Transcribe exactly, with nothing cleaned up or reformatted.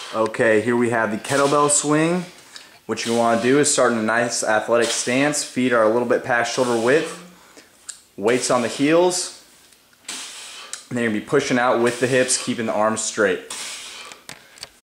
Okay, here we have the kettlebell swing. What you want to do is start in a nice athletic stance. Feet are a little bit past shoulder width. Weights on the heels. And then you're going to be pushing out with the hips, keeping the arms straight.